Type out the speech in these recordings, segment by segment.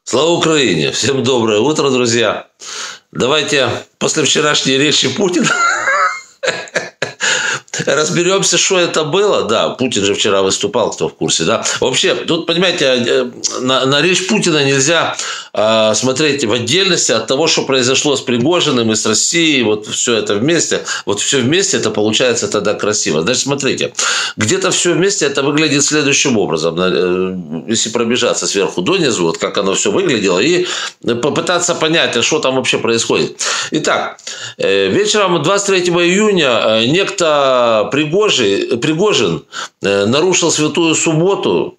Слава Украине! Всем доброе утро, друзья! Давайте после вчерашней речи Путина разберемся, что это было. Да, Путин же вчера выступал, кто в курсе, да. Вообще, тут, понимаете, на речь Путина нельзя смотреть в отдельности от того, что произошло с Пригожиным и с Россией. Вот все это вместе. Вот все вместе это получается тогда красиво. Значит, смотрите, где-то все вместе это выглядит следующим образом. Если пробежаться сверху донизу, вот как оно все выглядело, и попытаться понять, что там вообще происходит. Итак, вечером 23 июня некто Пригожин нарушил Святую Субботу,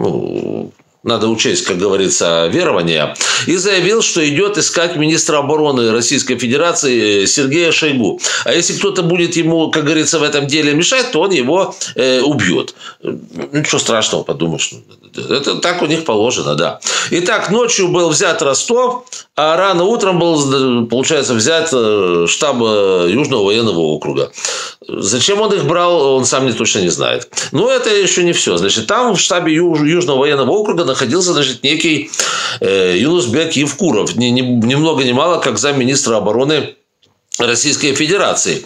надо учесть, как говорится, верования, и заявил, что идет искать министра обороны Российской Федерации Сергея Шойгу. А если кто-то будет ему, как говорится, в этом деле мешать, то он его убьет. Ничего страшного, подумаешь. Это так у них положено, да. Итак, ночью был взят Ростов, а рано утром был, получается, взят штаб Южного военного округа. Зачем он их брал, он сам точно не знает. Но это еще не все. Значит, там в штабе Южного военного округа находился, значит, некий Юнусбек Евкуров. Ни много ни мало, как замминистра обороны Российской Федерации,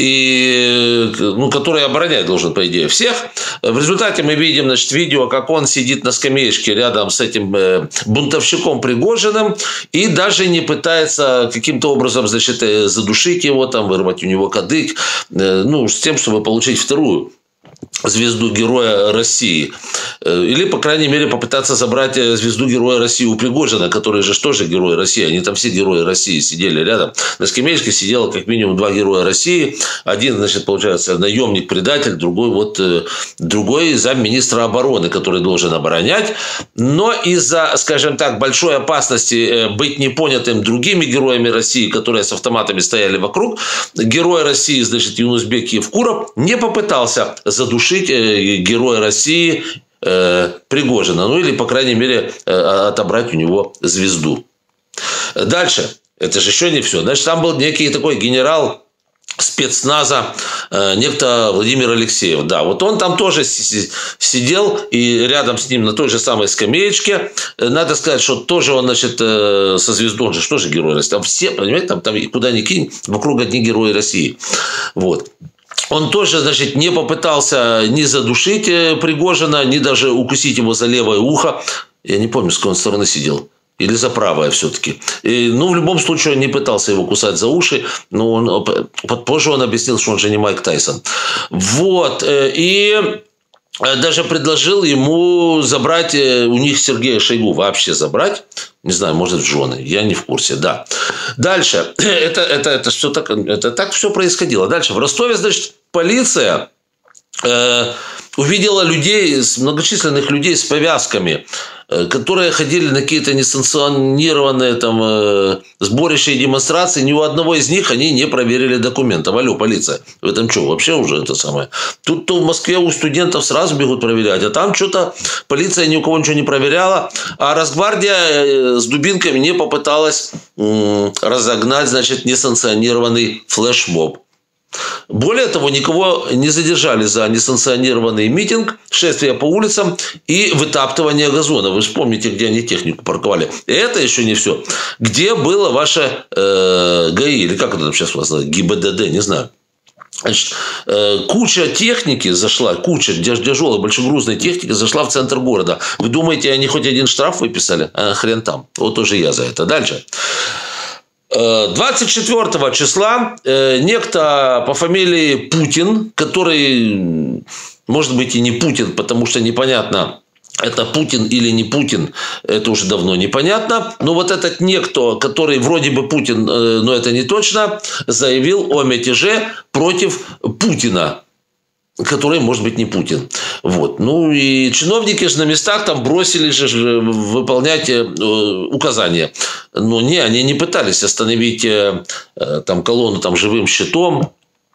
и, который оборонять должен, по идее, всех. В результате мы видим, значит, видео, как он сидит на скамеечке рядом с этим бунтовщиком Пригожиным и даже не пытается каким-то образом, значит, задушить его, там, вырвать у него кадык, с тем, чтобы получить вторую звезду Героя России. Или, по крайней мере, попытаться забрать звезду Героя России у Пригожина, который же тоже Герой России. Они там все Герои России сидели рядом. На скамеечке сидело как минимум 2 Героя России. Один, значит, получается, наемник-предатель, другой замминистра обороны, который должен оборонять. Но из-за, скажем так, большой опасности быть непонятым другими героями России, которые с автоматами стояли вокруг, Герой России, значит, Юнусбек Евкуров не попытался задушить Героя России Пригожина. Или, по крайней мере, отобрать у него звезду. Дальше. Это же еще не все. Значит, там был некий такой генерал спецназа, некто Владимир Алексеев. Да, вот он там тоже сидел, и рядом с ним на той же самой скамеечке. Надо сказать, что тоже он, значит, со звездой, он же что же Герой России. Там все, понимаете, там куда ни кинь, вокруг одни Герои России. Вот. Он тоже, значит, не попытался ни задушить Пригожина, ни даже укусить его за левое ухо. Я не помню, с какой он стороны сидел. Или за правое все-таки. В любом случае, он не пытался его кусать за уши. Но позже он объяснил, что он же не Майк Тайсон. Вот. И даже предложил ему забрать у них Сергея Шойгу. Вообще забрать. Не знаю, может, в жены. Я не в курсе, да. Дальше. Это все так, это так все происходило. Дальше. В Ростове, значит, полиция увидела многочисленных людей с повязками, которые ходили на какие-то несанкционированные там сборища и демонстрации. Ни у одного из них они не проверили документов. Алло, полиция, вы там что, вообще уже это самое? Тут-то в Москве у студентов сразу бегут проверять, а там что-то полиция ни у кого ничего не проверяла, а Росгвардия с дубинками не попыталась разогнать, значит, несанкционированный флешмоб. Более того, никого не задержали за несанкционированный митинг, шествие по улицам и вытаптывание газона. Вы вспомните, где они технику парковали. И это еще не все. Где было ваше ГАИ, или как это там сейчас у вас называется, ГИБДД, не знаю. Значит, куча техники зашла, куча тяжелой большегрузной техники зашла в центр города. Вы думаете, они хоть один штраф выписали? Хрен там. Вот тоже я за это. Дальше. 24 числа некто по фамилии Путин, который, может быть, и не Путин, потому что непонятно, это Путин или не Путин, это уже давно непонятно. Но вот этот некто, который вроде бы Путин, но это не точно, заявил о мятеже против Путина, который, может быть, не Путин. Вот. И чиновники же на местах там бросили же выполнять указания. Но они не пытались остановить там колонну там живым щитом.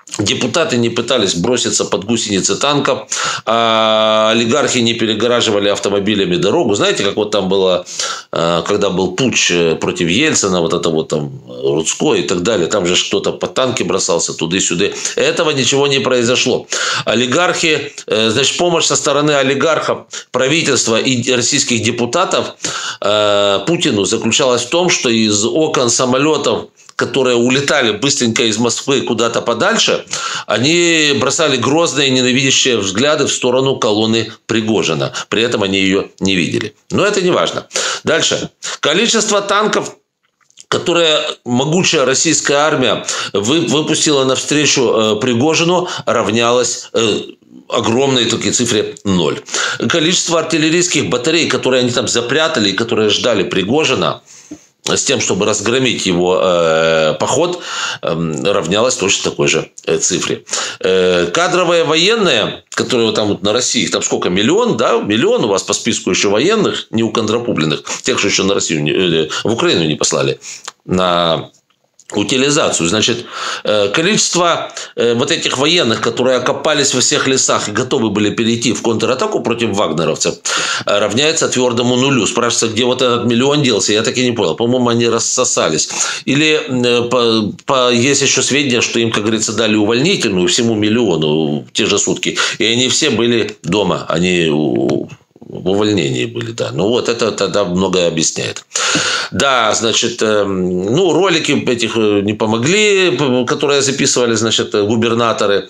Депутаты не пытались броситься под гусеницы танков, а олигархи не перегораживали автомобилями дорогу. Знаете, как вот там было, когда был путч против Ельцина, вот это вот там Рудской и так далее, там же кто-то под танки бросался туда-сюда. Этого ничего не произошло. Олигархи, значит, помощь со стороны олигархов, правительства и российских депутатов Путину заключалась в том, что из окон самолетов, которые улетали быстренько из Москвы куда-то подальше, они бросали грозные ненавидящие взгляды в сторону колонны Пригожина. При этом они ее не видели. Но это не важно. Дальше. Количество танков, которые могучая российская армия выпустила навстречу Пригожину, равнялось огромной такой цифре 0. Количество артиллерийских батарей, которые они там запрятали и которые ждали Пригожина, с тем, чтобы разгромить его поход, равнялось точно такой же цифре. Кадровые военные, которые там вот на России, их там сколько, миллион, да? Миллион у вас по списку еще военных, не уконтрапубленных, тех, что еще на Россию, в Украину не послали, на утилизацию. Значит, количество вот этих военных, которые окопались во всех лесах и готовы были перейти в контратаку против вагнеровцев, равняется твердому нулю. Спрашивается, где вот этот миллион делся, я так и не понял. По-моему, они рассосались. Или есть еще сведения, что им, как говорится, дали увольнительную всему миллиону в те же сутки. И они все были дома. Они в увольнении были, да. Ну, вот это тогда многое объясняет. Да, значит, ну, ролики этих не помогли, которые записывали, значит, губернаторы.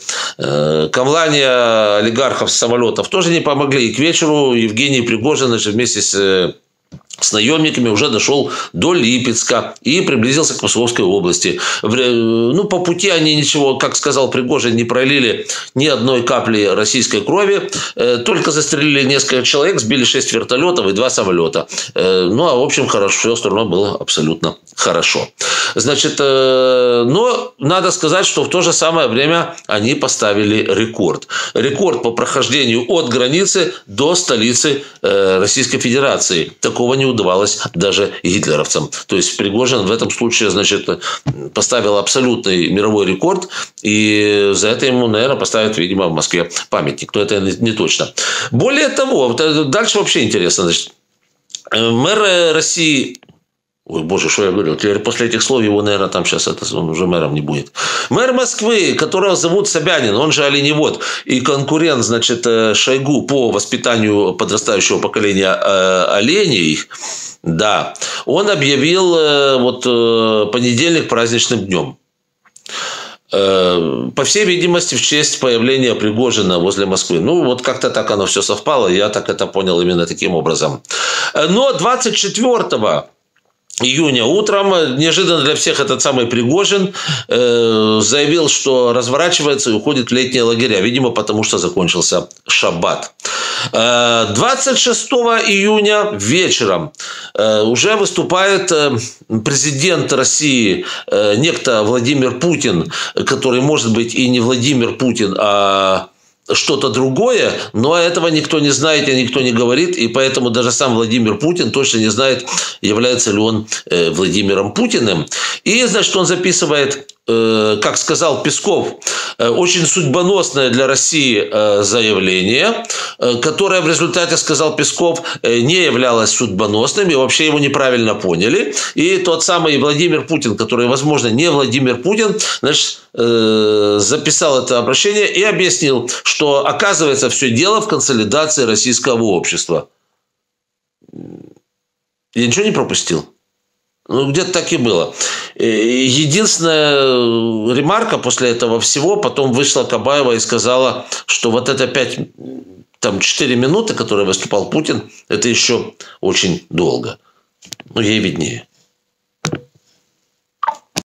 Камлания олигархов с самолетов тоже не помогли. И к вечеру Евгений Пригожин, значит, вместе с наемниками уже дошел до Липецка и приблизился к Московской области. Ну, по пути они ничего, как сказал Пригожин, не пролили ни одной капли российской крови, только застрелили несколько человек, сбили 6 вертолетов и 2 самолета. Ну, а в общем, хорошо, все остальное было абсолютно хорошо. Значит, но надо сказать, что в то же самое время они поставили рекорд. Рекорд по прохождению от границы до столицы Российской Федерации. Такого не удавалось даже гитлеровцам. То есть Пригожин в этом случае, значит, поставил абсолютный мировой рекорд, и за это ему, наверное, поставят, видимо, в Москве памятник. Но это не точно. Более того, дальше вообще интересно. Значит, мэр России... Ой, боже, что я говорил? Теперь после этих слов его, наверное, там сейчас он уже мэром не будет. Мэр Москвы, которого зовут Собянин, он же оленевод и конкурент, значит, Шойгу по воспитанию подрастающего поколения оленей, да, он объявил вот понедельник праздничным днем. По всей видимости, в честь появления Пригожина возле Москвы. Ну, вот как-то так оно все совпало, я так это понял именно таким образом. Но 24 июня утром, неожиданно для всех, этот самый Пригожин заявил, что разворачивается и уходит в летние лагеря. Видимо, потому что закончился шаббат. 26 июня вечером уже выступает президент России, некто Владимир Путин, который может быть и не Владимир Путин, а что-то другое, но этого никто не знает и никто не говорит, и поэтому даже сам Владимир Путин точно не знает, является ли он Владимиром Путиным. И, значит, он записывает, как сказал Песков, очень судьбоносное для России заявление, которое в результате, сказал Песков, не являлось судьбоносным, и вообще его неправильно поняли. И тот самый Владимир Путин, который, возможно, не Владимир Путин, значит, записал это обращение и объяснил, что, оказывается, все дело в консолидации российского общества. Я ничего не пропустил? Ну, где-то так и было. Единственная ремарка после этого всего, потом вышла Кабаева и сказала, что вот это 4 минуты, которые выступал Путин, это еще очень долго. Ну, ей виднее.